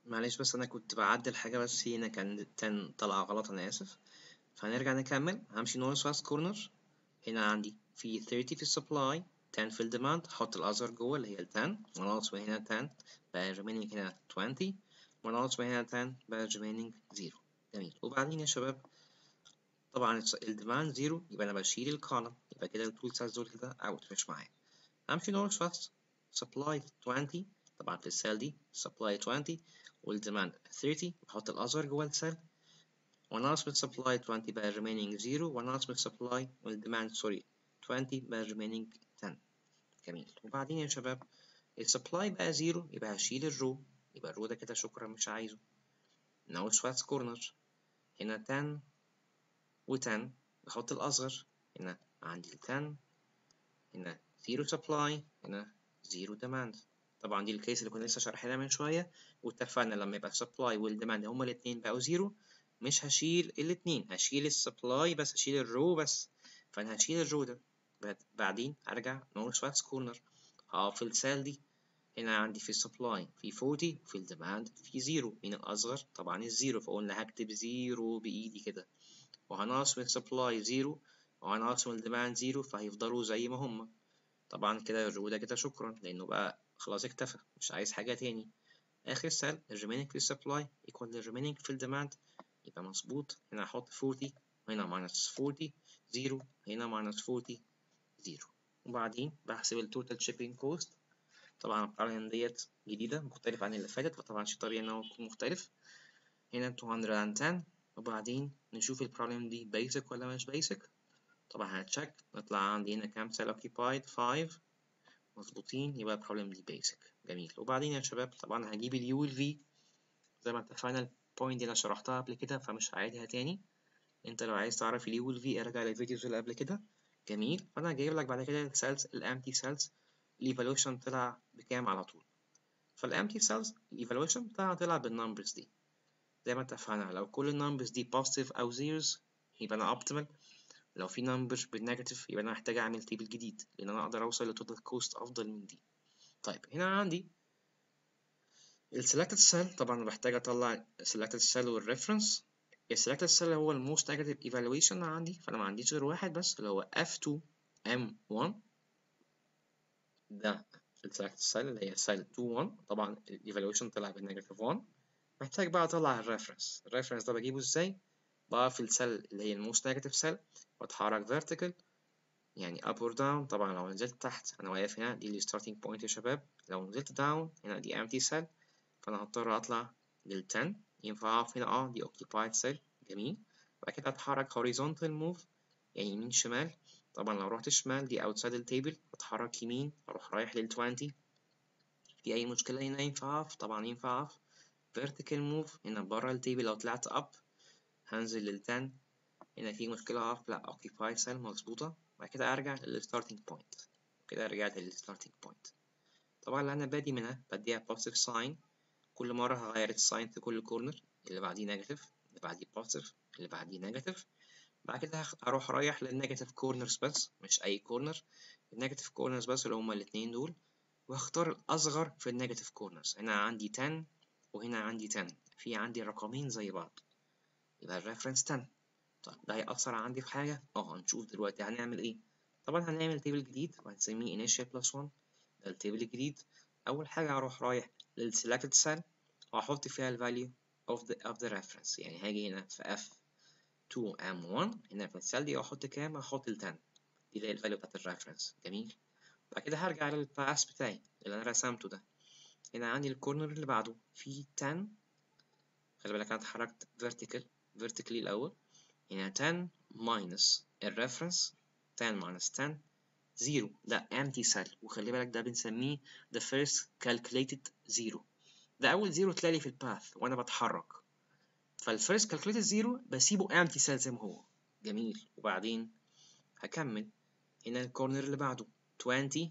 معلش بس انا كنت بعدل حاجه، بس هنا كان 10 طلع غلط، انا اسف. فهنرجع نكمل. همشي نورث فاست كورنر. هنا عندي في 30 في السبلاي، 10 في الديماند. احط الازر جوه اللي هي ال 10 وناقص من هنا 10 بقى remaining هنا 20 وناقص من هنا 10 بقى remaining 0. جميل. وبعدين يا شباب طبعا الديماند 0 يبقى انا بشيل الكولم، يبقى كده التول سايز دول كده اوت مش معايا. همشي نورث فاست سبلاي 20 طبعا في السيل دي سبلاي 20 والديماند 30. بحط الازر جوه السيل وناقص من supply 20 بقى remaining 0 وناقص من supply والديماند سوري 20 بقى remaining 10. جميل. وبعدين يا شباب السبلاي بقى 0 يبقى هشيل الرو، يبقى الرو ده كده شكرا مش عايزه. ناقص فاتس كورنر هنا 10 و10 بحط الأصغر. هنا عندي ال 10 هنا 0 supply هنا 0 demand. طبعا دي الكيس اللي كنا لسه شارحينها من شوية، واتفقنا لما يبقى السبلاي والديماند هما الاتنين بقوا 0 مش هشيل الاتنين، هشيل السبلاي بس، هشيل الرو بس. فانا هشيل الرو ده، بعدين ارجع نورث فاتس كورنر هقف في السيل دي. هنا عندي في السبلاي في 40 وفي الديماند في 0. مين الأصغر؟ طبعا الزيرو، فقلنا هكتب 0 بإيدي كده، وهنقص من السبلاي 0 وهنقص من الديماند 0، فهيفضلوا زي ما هما. طبعا كده الرو ده كده شكرا لأنه بقى خلاص اكتفى، مش عايز حاجة تاني. آخر سيل الريمينينج في السبلاي equal الريمينينج في الديماند، يبقى مظبوط. هنا هحط 40 وهنا ماينس 40 0 هنا ماينس 40 0. وبعدين بحسب التوتال شيبينج كوست. طبعا القوانين ديت جديدة مختلفة عن اللي فاتت، فطبعا شيء طبيعي إن هو يكون مختلف. هنا 210. وبعدين نشوف البروبلم دي basic ولا مش basic. طبعا هتشيك نطلع عندي هنا كام cell occupied 5 مظبوطين، يبقى البروبلم دي basic. جميل. وبعدين يا شباب طبعا هجيب اليو والفي زي ما اتفقنا. البوينت دي انا شرحتها قبل كده فمش هعيدها تاني. انت لو عايز تعرف اليو والفي ارجع للفيديوز اللي قبل كده. جميل. فانا جايب لك بعد كده السيلز الامتي سيلز الايفالويشن طلع بكام على طول. فالامتي سيلز الايفالويشن بتاعها طلع بالنمبرز دي زي ما اتفقنا. لو كل النمبرز دي positive او zeros يبقى انا optimal. لو في نمبر بالنيجاتيف يبقى انا محتاج اعمل تيبل جديد لان انا اقدر اوصل لتوتال كوست افضل من دي. طيب هنا عندي السلكتد سيل، طبعا بحتاج اطلع السلكتد سيل والريفرنس. السلكتد سيل هو الموست نيجاتيف ايفالويشن عندي، فانا ما عنديش غير واحد بس اللي هو F2M1. ده السلكتد سيل اللي هي سيل 21. طبعا الايفالويشن طلع بالنيجاتيف 1. محتاج بقى اطلع الريفرنس. الريفرنس ده بجيبه ازاي؟ بقى في السيل اللي هي الموست نيجاتيف سيل واتحرك vertical يعني up or down. طبعا لو نزلت تحت انا واقف هنا دي starting point يا شباب، لو نزلت down هنا دي empty cell، فانا هضطر اطلع لل 10. ينفع اقف هنا دي occupied cell. جميل. بعد كده اتحرك horizontal move يعني يمين شمال. طبعا لو رحت شمال دي outside التيبل، اتحرك يمين اروح رايح لل 20. في اي مشكلة هنا ينفع اقف؟ طبعا ينفع اقف. vertical move هنا بره التيبل لو طلعت up هنزل لل 10. هنا في مشكلة اقف؟ لا occupied cell مظبوطة. بعد كده ارجع لل starting point. كده رجعت لل starting point. طبعا اللي انا بادي منها بديها positive sign. كل مرة هغير الساين في كل كورنر، اللي بعديه نيجاتيف اللي بعديه بوزيتيف اللي بعديه نيجاتيف. بعد كده هروح رايح للنيجاتيف كورنرز بس، مش أي كورنر، النيجاتيف كورنرز بس اللي هما الاتنين دول، واختار الأصغر في النيجاتيف كورنرز. هنا عندي 10 وهنا عندي 10، في عندي رقمين زي بعض يبقى الريفرنس 10. طيب ده هيأثر عندي في حاجة؟ هنشوف دلوقتي هنعمل ايه. طبعا هنعمل تيبل جديد وهنسميه initial plus 1. ده التيبل الجديد. أول حاجة هروح رايح للselected cell وهحط فيها ال value of the reference. يعني هاجي هنا في F2M1 هنا في السيل دي وأحط كام؟ هحط ال 10. دي اللي هي ال value بتاعت الريفرنس. جميل. بعد كده هرجع للباس بتاعي اللي أنا رسمته ده. هنا عندي الكورنر اللي بعده فيه 10. خلي بالك أنا اتحركت vertically الأول. هنا 10 minus الريفرنس 10 minus 10 0. ده empty cell، وخلي بالك ده بنسميه the first calculated zero. ده أول زيرو تلاقي في الباث وأنا بتحرك، فالفيرست كالكوليتد زيرو بسيبه empty cell زي ما هو. جميل. وبعدين هكمل. هنا الكورنر اللي بعده 20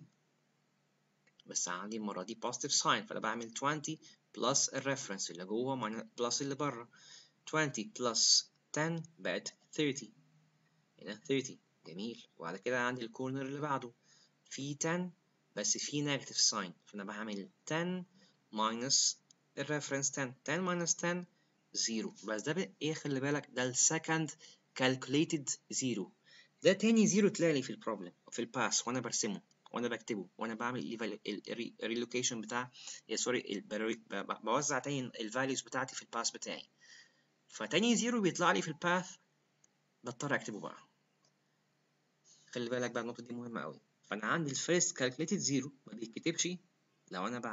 بس عندي المرة دي positive sign، فأنا بعمل 20 plus الريفرنس اللي جوه plus اللي بره. 20 plus 10 بقت 30. هنا 30. جميل. وبعد كده عندي الكورنر اللي بعده في 10 بس في negative sign، فأنا بعمل 10 minus الريفرنس 10 minus 10 0. بس ده ايه، خلي بالك ده السكند calculated 0. ده تاني 0 طلع لي في البروبلم في الباس وانا برسمه وانا بكتبه وانا بعمل الريلوكيشن بتاع سوري بوزع تاني الفاليوز بتاعتي في الباس بتاعي. فتاني 0 بيطلع لي في الباث بضطر اكتبه بقى. خلي بالك بقى النقطة دي مهمة قوي. فأنا عندي الفيرست calculated zero ما بيتكتبش لو أنا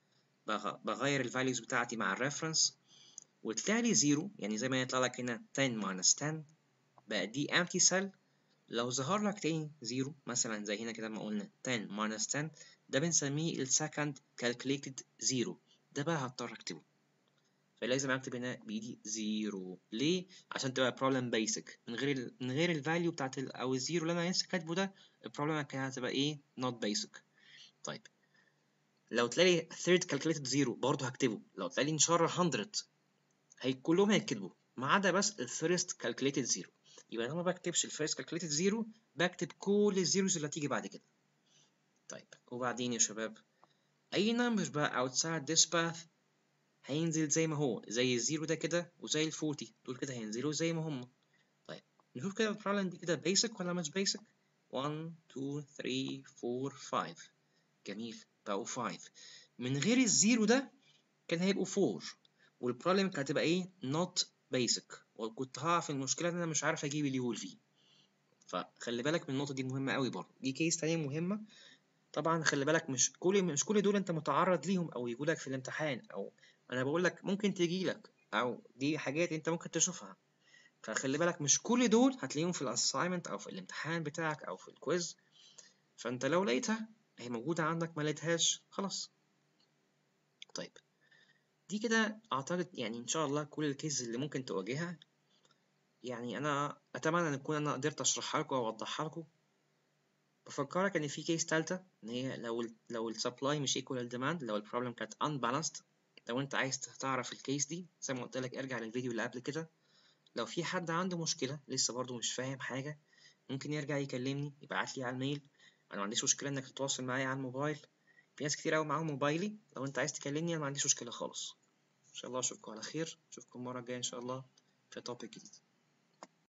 بغير الفاليوز بتاعتي مع الريفرنس وطلع لي زيرو، يعني زي ما يطلع لك هنا 10 minus 10 بقى دي empty cell. لو ظهر لك تاني زيرو مثلا زي هنا كده ما قلنا 10 minus 10 ده بنسميه السكند calculated zero، ده بقى هضطر اكتبه. فلازم اكتب هنا بايدي زيرو. ليه؟ عشان تبقى problem basic. من غير الفاليو بتاعت او الزيرو اللي انا لسه كاتبه ده البروبلم كانت هتبقى ايه؟ not basic. طيب لو تلاقي third calculated zero برضه هكتبه. لو تلاقي ان شاء الله 100 كلهم هيتكتبوا ما عدا بس الفيرست calculated zero. يبقى انا ما بكتبش الفيرست calculated zero، بكتب كل الزيروز اللي هتيجي بعد كده. طيب وبعدين يا شباب اي نمبر بقى outside this path هينزل زي ما هو، زي الزيرو ده كده وزي ال 40 دول كده هينزلوا زي ما هم. طيب نشوف كده البروبلم دي كده بيسك ولا مش بيسك. 1 2 3 4 5 جميل بقوا 5. من غير الزيرو ده كان هيبقوا 4 والبروبلم كانت هتبقى ايه؟ not basic، وكنت هقع في المشكله ان انا مش عارف اجيب اليو والفي. فخلي بالك من النقطه دي مهمه قوي برضه. دي كيس تانية مهمه. طبعا خلي بالك مش كل دول انت متعرض ليهم او يجوا لك في الامتحان، او انا بقول لك ممكن تجي لك، او دي حاجات انت ممكن تشوفها. فخلي بالك مش كل دول هتلاقيهم في الاساينمنت او في الامتحان بتاعك او في الكويز. فانت لو لقيتها هي موجوده عندك، ما لقيتهاش خلاص. طيب دي كده اعتقد يعني ان شاء الله كل الكيس اللي ممكن تواجهها. يعني انا اتمنى ان اكون انا قدرت اشرحها لكم واوضحها لكم. بفكرك ان في كيس تالتة ان هي لو السبلاي مش equal الديماند، لو البروبلم كانت unbalanced. لو انت عايز تعرف الكيس دي زي ما قلت لك ارجع للفيديو اللي قبل كده. لو في حد عنده مشكلة لسه برضو مش فاهم حاجة ممكن يرجع يكلمني يبعت لي على الميل. انا ما عنديش مشكلة انك تتواصل معايا على الموبايل، في ناس كتير قوي معاهم موبايلي. لو انت عايز تكلمني انا ما عنديش مشكلة خالص. ان شاء الله اشوفكم على خير، اشوفكم المرة الجاية ان شاء الله في توبيك جديد.